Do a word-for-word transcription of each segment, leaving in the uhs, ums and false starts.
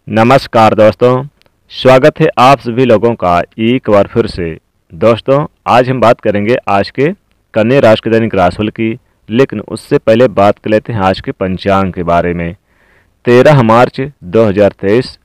नमस्कार दोस्तों, स्वागत है आप सभी लोगों का एक बार फिर से। दोस्तों, आज हम बात करेंगे आज के कन्या राशि के दैनिक राशिफल की, लेकिन उससे पहले बात कर लेते हैं आज के पंचांग के बारे में। तेरह मार्च दो हज़ार तेईस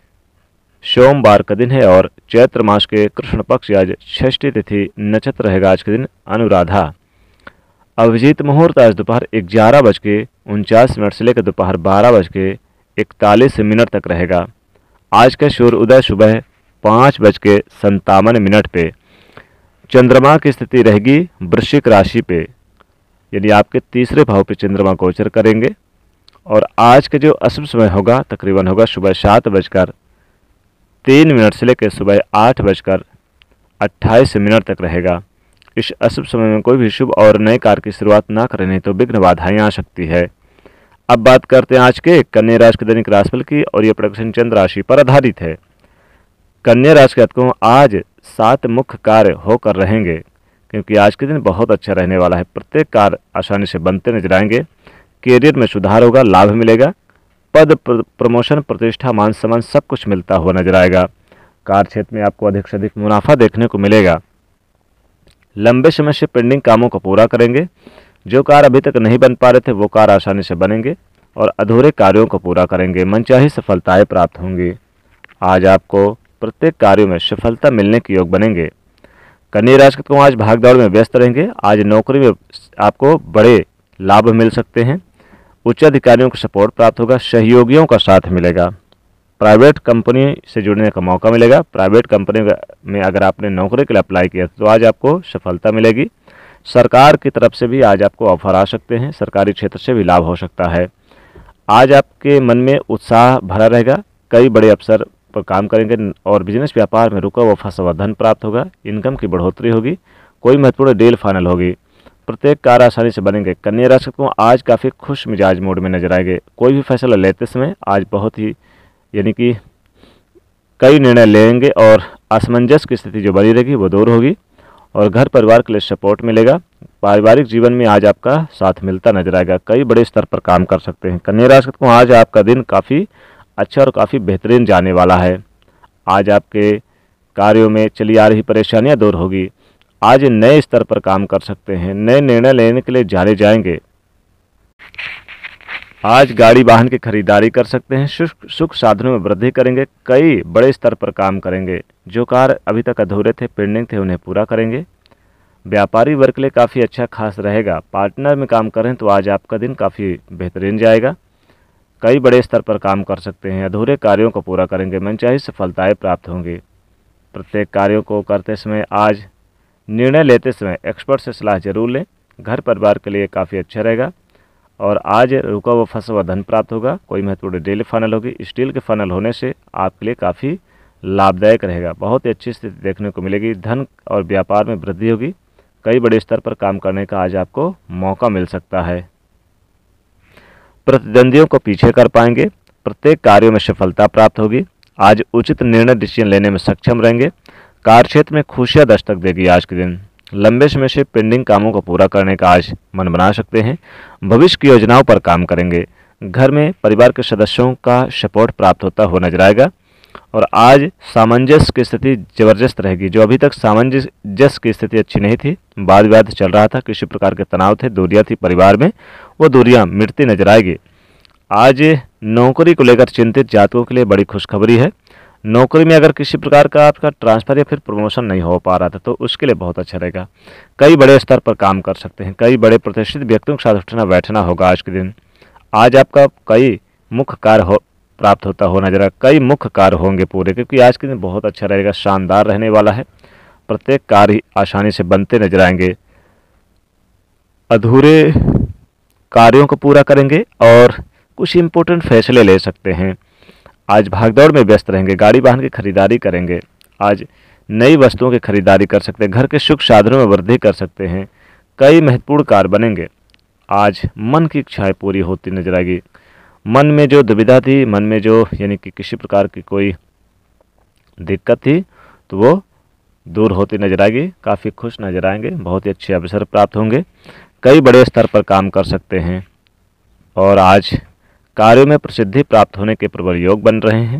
सोमवार का दिन है और चैत्र मास के कृष्ण पक्ष आज षष्ठी तिथि नक्षत्र रहेगा आज के दिन अनुराधा। अभिजीत मुहूर्त आज दोपहर ग्यारह बज के उनचास मिनट से लेकर दोपहर बारह बज के इकतालीस मिनट तक रहेगा। आज का सूर्य उदय सुबह पाँच बज के संतावन मिनट पे। चंद्रमा की स्थिति रहेगी वृश्चिक राशि पे, यानी आपके तीसरे भाव पे चंद्रमा गोचर करेंगे। और आज का जो अशुभ समय होगा तकरीबन होगा सुबह सात बजकर तीन मिनट से लेकर सुबह आठ बजकर अट्ठाईस मिनट तक रहेगा। इस अशुभ समय में कोई भी शुभ और नए कार्य की शुरुआत ना करें तो विघ्न बाधाएं आ सकती है। अब बात करते हैं आज के कन्या राशि के दैनिक राशिफल की, और ये प्रश्न चंद्र राशि पर आधारित है। कन्या राशि के जातकों आज सात मुख्य कार्य होकर रहेंगे, क्योंकि आज के दिन बहुत अच्छा रहने वाला है। प्रत्येक कार्य आसानी से बनते नजर आएंगे। कैरियर में सुधार होगा, लाभ मिलेगा। पद प्रमोशन, प्रतिष्ठा, मान सम्मान सब कुछ मिलता हुआ नजर आएगा। कार्य क्षेत्र में आपको अधिक से अधिक मुनाफा देखने को मिलेगा। लंबे समय से पेंडिंग कामों को पूरा करेंगे। जो कार्य अभी तक नहीं बन पा रहे थे वो कार्य आसानी से बनेंगे और अधूरे कार्यों को पूरा करेंगे। मनचाही सफलताएं प्राप्त होंगी। आज आपको प्रत्येक कार्यों में सफलता मिलने के योग बनेंगे। कन्या राशि को आज भागदौड़ में व्यस्त रहेंगे। आज नौकरी में आपको बड़े लाभ मिल सकते हैं। उच्च अधिकारियों को सपोर्ट प्राप्त होगा। सहयोगियों का साथ मिलेगा। प्राइवेट कंपनी से जुड़ने का मौका मिलेगा। प्राइवेट कंपनी में अगर आपने नौकरी के लिए अप्लाई किया तो आज आपको सफलता मिलेगी। सरकार की तरफ से भी आज आपको ऑफर आ सकते हैं। सरकारी क्षेत्र से भी लाभ हो सकता है। आज आपके मन में उत्साह भरा रहेगा। कई बड़े अवसर पर काम करेंगे और बिजनेस व्यापार में रुका हुआ फंसा हुआ धन प्राप्त होगा। इनकम की बढ़ोतरी होगी। कोई महत्वपूर्ण डील फाइनल होगी। प्रत्येक कार्य आसानी से बनेंगे। कन्या राशि को आज काफ़ी खुश मिजाज मूड में नजर आएंगे। कोई भी फैसला लेते समय आज बहुत ही यानी कि कई निर्णय लेंगे और असमंजस की स्थिति जो बनी रहेगी वो दूर होगी और घर परिवार के लिए सपोर्ट मिलेगा। पारिवारिक जीवन में आज आपका साथ मिलता नजर आएगा। कई बड़े स्तर पर काम कर सकते हैं। कन्या राशि को आज आपका दिन काफ़ी अच्छा और काफ़ी बेहतरीन जाने वाला है। आज आपके कार्यों में चली आ रही परेशानियां दूर होगी। आज नए स्तर पर काम कर सकते हैं। नए निर्णय लेने के लिए जाने जाएंगे। आज गाड़ी वाहन की खरीदारी कर सकते हैं। सुख सुख साधनों में वृद्धि करेंगे। कई बड़े स्तर पर काम करेंगे। जो कार्य अभी तक अधूरे थे, पेंडिंग थे, उन्हें पूरा करेंगे। व्यापारी वर्ग के लिए काफ़ी अच्छा खास रहेगा। पार्टनर में काम करें तो आज आपका दिन काफ़ी बेहतरीन जाएगा। कई बड़े स्तर पर काम कर सकते हैं। अधूरे कार्यों को पूरा करेंगे। मनचाही सफलताएं प्राप्त होंगी। प्रत्येक कार्यों को करते समय आज निर्णय लेते समय एक्सपर्ट से सलाह जरूर लें। घर परिवार के लिए काफ़ी अच्छा रहेगा और आज रुका हुआ फंसा हुआ धन प्राप्त होगा। कोई महत्वपूर्ण डील फाइनल होगी। इस डील के फाइनल होने से आपके लिए काफ़ी लाभदायक रहेगा। बहुत ही अच्छी स्थिति देखने को मिलेगी। धन और व्यापार में वृद्धि होगी। कई बड़े स्तर पर काम करने का आज आपको मौका मिल सकता है। प्रतिद्वंदियों को पीछे कर पाएंगे। प्रत्येक कार्यों में सफलता प्राप्त होगी। आज उचित निर्णय डिसीजन लेने में सक्षम रहेंगे। कार्यक्षेत्र में खुशियां दस्तक देगी आज के दिन। लंबे समय से पेंडिंग कामों को पूरा करने का आज मन बना सकते हैं। भविष्य की योजनाओं पर काम करेंगे। घर में परिवार के सदस्यों का सपोर्ट प्राप्त होता हुआ नजर आएगा और आज सामंजस्य की स्थिति जबरदस्त रहेगी। जो अभी तक सामंजस्य की स्थिति अच्छी नहीं थी, वाद विवाद चल रहा था, किसी प्रकार के तनाव थे, दूरियां थी परिवार में, वो दूरियां मिटती नजर आएगी। आज नौकरी को लेकर चिंतित जातकों के लिए बड़ी खुशखबरी है। नौकरी में अगर किसी प्रकार का आपका ट्रांसफर या फिर प्रमोशन नहीं हो पा रहा था तो उसके लिए बहुत अच्छा रहेगा। कई बड़े स्तर पर काम कर सकते हैं। कई बड़े प्रतिष्ठित व्यक्तियों के साथ उठना बैठना होगा आज के दिन। आज आपका कई मुख्य कार्य हो प्राप्त होता हो नजर कई मुख्य कार्य होंगे पूरे, क्योंकि आज के दिन बहुत अच्छा रहेगा। शानदार रहने वाला है। प्रत्येक कार्य आसानी से बनते नजर आएंगे। अधूरे कार्यों को पूरा करेंगे और कुछ इंपॉर्टेंट फैसले ले सकते हैं। आज भागदौड़ में व्यस्त रहेंगे। गाड़ी वाहन की खरीदारी करेंगे। आज नई वस्तुओं की खरीदारी कर सकते हैं। घर के सुख साधनों में वृद्धि कर सकते हैं। कई महत्वपूर्ण कार्य बनेंगे। आज मन की इच्छाएं पूरी होती नजर आएगी। मन में जो दुविधा थी, मन में जो यानी कि किसी प्रकार की कोई दिक्कत थी तो वो दूर होती नजर आएगी। काफ़ी खुश नजर आएंगे। बहुत ही अच्छे अवसर प्राप्त होंगे। कई बड़े स्तर पर काम कर सकते हैं और आज कार्यों में प्रसिद्धि प्राप्त होने के प्रबल योग बन रहे हैं।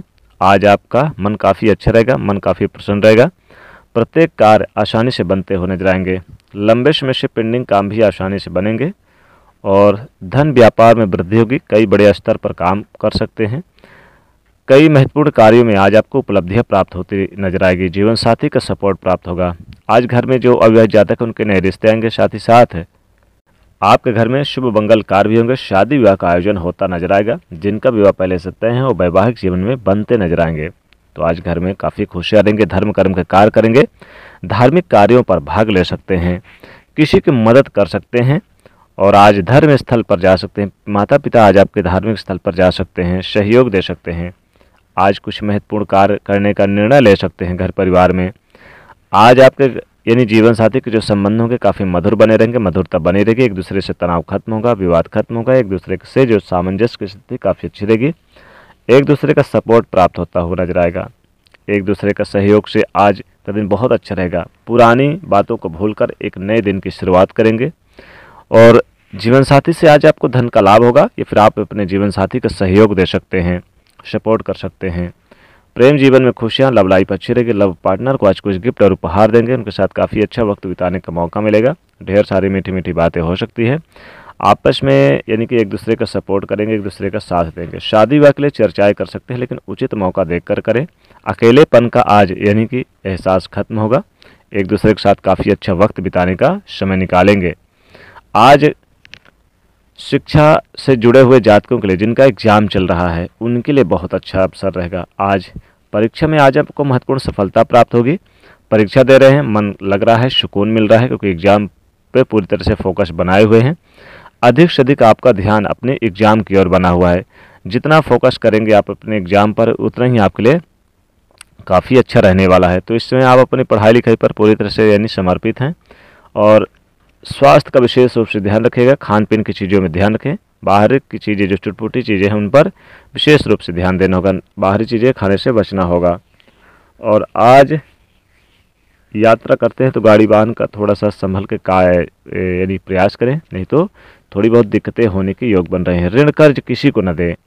आज आपका मन काफ़ी अच्छा रहेगा, मन काफ़ी प्रसन्न रहेगा। प्रत्येक कार्य आसानी से बनते हुए नजर आएंगे। लंबे समय से पेंडिंग काम भी आसानी से बनेंगे और धन व्यापार में वृद्धि होगी। कई बड़े स्तर पर काम कर सकते हैं। कई महत्वपूर्ण कार्यों में आज आपको उपलब्धियां प्राप्त होती नजर आएगी। जीवन साथी का सपोर्ट प्राप्त होगा। आज घर में जो अविवाहित जातक हैं उनके नए रिश्ते आएंगे। साथ ही साथ आपके घर में शुभ मंगल कार्य भी होंगे। शादी विवाह का आयोजन होता नजर आएगा। जिनका विवाह पहले से तय है वो वैवाहिक जीवन में बनते नजर आएंगे। तो आज घर में काफ़ी खुशियाँ रहेंगे। धर्म कर्म के कार्य करेंगे। धार्मिक कार्यों पर भाग ले सकते हैं। किसी की मदद कर सकते हैं और आज धर्म स्थल पर जा सकते हैं। माता पिता आज आपके धार्मिक स्थल पर जा सकते हैं, सहयोग दे सकते हैं। आज कुछ महत्वपूर्ण कार्य करने का निर्णय ले सकते हैं घर परिवार में। आज आपके यानी जीवन साथी के जो संबंध होंगे काफ़ी मधुर बने रहेंगे, मधुरता बनी रहेगी। एक दूसरे से तनाव खत्म होगा, विवाद खत्म होगा। एक दूसरे से जो सामंजस्य की स्थिति काफ़ी अच्छी रहेगी। एक दूसरे का सपोर्ट प्राप्त होता हुआ नजर आएगा। एक दूसरे का सहयोग से आज का दिन बहुत अच्छा रहेगा। पुरानी बातों को भूलकर एक नए दिन की शुरुआत करेंगे और जीवन साथी से आज आपको धन का लाभ होगा या फिर आप अपने जीवन साथी का सहयोग दे सकते हैं, सपोर्ट कर सकते हैं। प्रेम जीवन में खुशियाँ, लव लाइफ अच्छी रहेगी। लव पार्टनर को आज कुछ गिफ्ट और उपहार देंगे। उनके साथ काफ़ी अच्छा वक्त बिताने का मौका मिलेगा। ढेर सारी मीठी मीठी बातें हो सकती है। आपस में यानी कि एक दूसरे का सपोर्ट करेंगे, एक दूसरे का साथ देंगे। शादी विवाह के लिए चर्चाएं कर सकते हैं लेकिन उचित मौका देखकर करें। अकेलेपन का आज यानी कि एहसास खत्म होगा। एक दूसरे के साथ काफ़ी अच्छा वक्त बिताने का समय निकालेंगे। आज शिक्षा से जुड़े हुए जातकों के लिए जिनका एग्जाम चल रहा है उनके लिए बहुत अच्छा अवसर रहेगा। आज परीक्षा में आज आपको महत्वपूर्ण सफलता प्राप्त होगी। परीक्षा दे रहे हैं, मन लग रहा है, सुकून मिल रहा है क्योंकि एग्जाम पे पूरी तरह से फोकस बनाए हुए हैं। अधिक से अधिक आपका ध्यान अपने एग्जाम की ओर बना हुआ है। जितना फोकस करेंगे आप अपने एग्जाम पर उतना ही आपके लिए काफ़ी अच्छा रहने वाला है। तो इस समय आप अपनी पढ़ाई लिखाई पर पूरी तरह से यानी समर्पित हैं और स्वास्थ्य का विशेष रूप से ध्यान रखिएगा। खान पीन की चीज़ों में ध्यान रखें। बाहर की चीज़ें जो चुटपुटी चीज़ें हैं उन पर विशेष रूप से ध्यान देना होगा। बाहरी चीज़ें खाने से बचना होगा। और आज यात्रा करते हैं तो गाड़ी वाहन का थोड़ा सा संभल के का यानी प्रयास करें, नहीं तो थोड़ी बहुत दिक्कतें होने के योग बन रहे हैं। ऋण कर्ज किसी को न दें।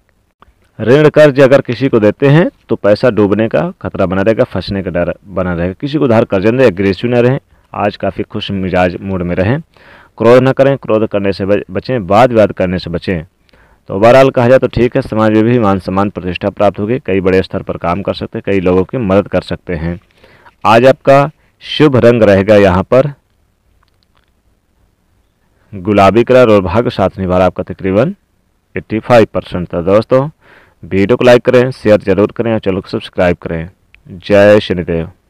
ऋण कर्ज अगर किसी को देते हैं तो पैसा डूबने का खतरा बना रहेगा, फंसने का डर बना रहेगा। किसी को उधार कर्ज न दें। एग्रेसिव न रहें। आज काफ़ी खुश मिजाज मूड में रहें। क्रोध न करें। क्रोध करने से बचें। वाद विवाद करने से बचें। तो ओवरऑल कहा जाए तो ठीक है। समाज में भी मान सम्मान प्रतिष्ठा प्राप्त होगी। कई बड़े स्तर पर काम कर सकते हैं। कई लोगों की मदद कर सकते हैं। आज आपका शुभ रंग रहेगा यहाँ पर गुलाबी कलर और भाग्य साथ निभा रहा आपका तकरीबन पचासी परसेंट था। दोस्तों वीडियो को लाइक करें, शेयर जरूर करें और चैनल को सब्सक्राइब करें। जय शनिदेव।